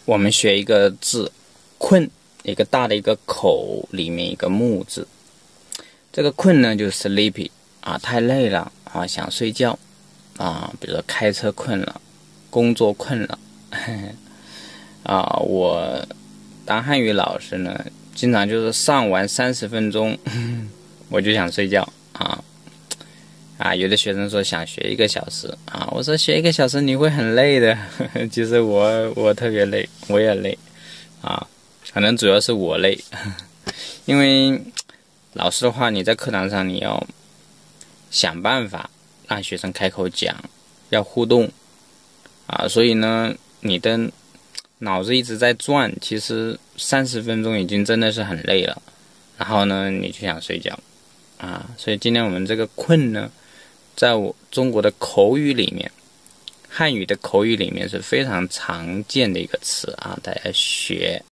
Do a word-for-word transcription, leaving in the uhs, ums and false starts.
我们学一个字困，一个大的一个口里面一个木字，这个困呢就是 sleepy 啊，太累了啊，想睡觉啊，比如说开车困了，工作困了啊，我当汉语老师呢，经常就是上完三十分钟我就想睡觉啊啊，有的学生说想学一个小时啊，我说学一个小时你会很累的其实我我特别累，我也累啊，可能主要是我累因为老师的话，你在课堂上你要想办法让学生开口讲，要互动啊，所以呢你的脑子一直在转，其实三十分钟已经真的是很累了，然后呢你就想睡觉啊，所以今天我们这个困呢，在我中国的口语里面，汉语的口语里面是非常常见的一个词啊，大家学